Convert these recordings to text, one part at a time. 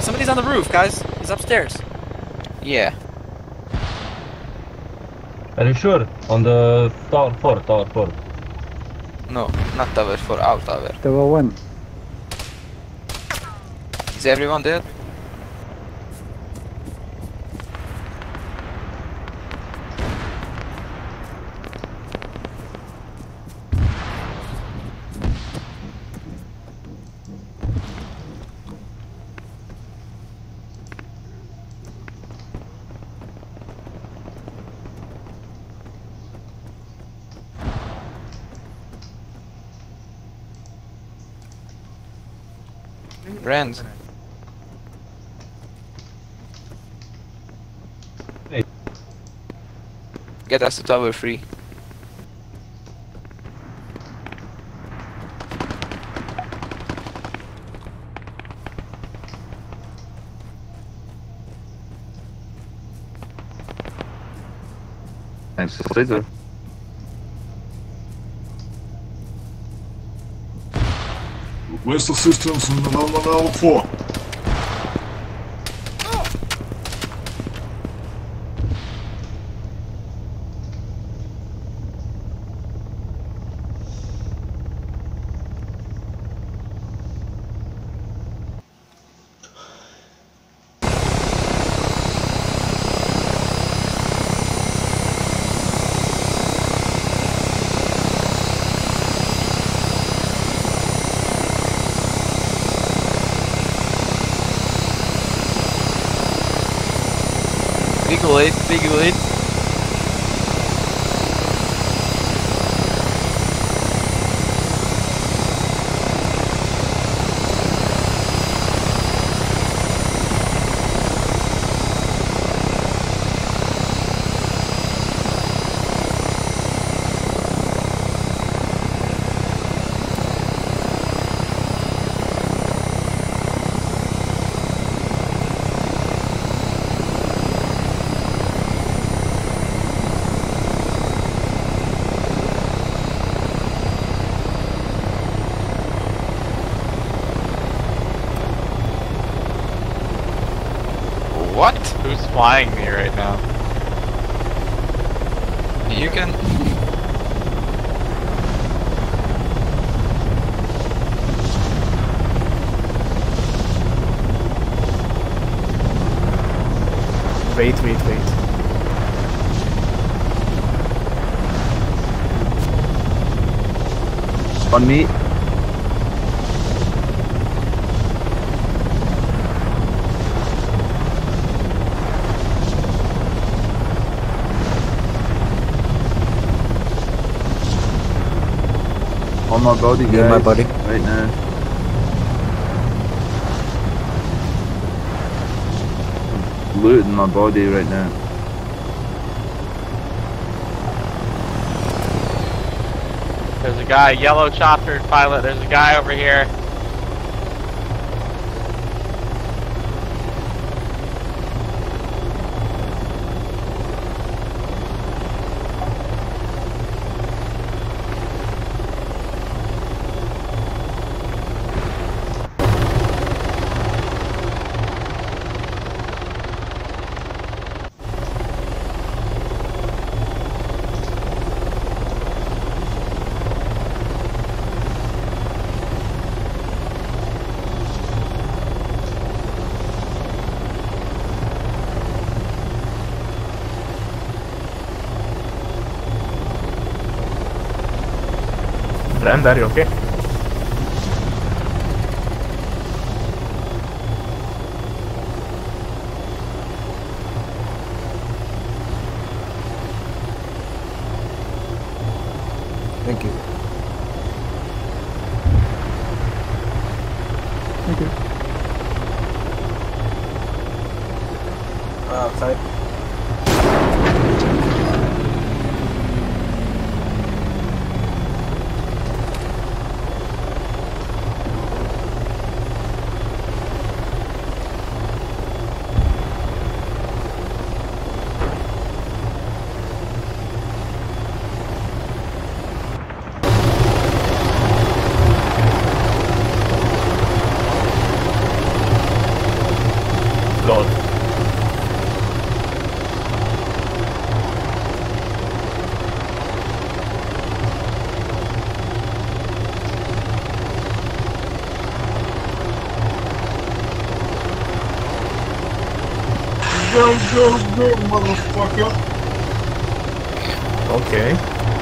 somebody's on the roof, guys. He's upstairs. Yeah. Are you sure? On the tower 4, tower 4. No, not tower 4, our tower. Tower 1. Is everyone dead? Rand. Hey. Get us to tower 3. Thanks, later. Request assistance on the level 4. Big lead. What? Who's flying me right now? You can... Wait. On me. On my body, guys. Yeah, my body. Right now. Looting my body right now. There's a guy, yellow chopper pilot. There's a guy over here. Rand, are you okay? Thank you. Thank you. Outside. God. Go, motherfucker. Okay.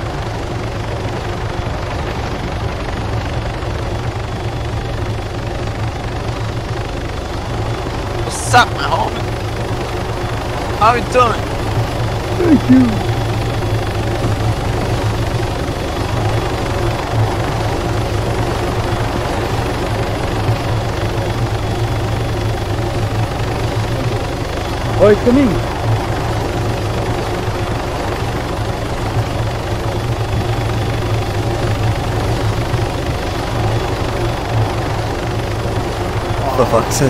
What's up, my homie? How you doing? Thank you. Oi, coming. For fuck's sake.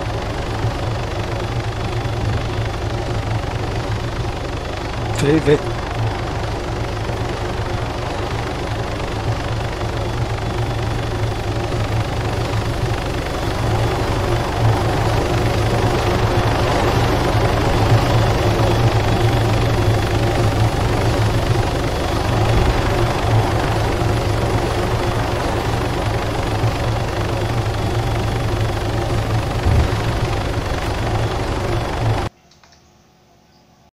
David.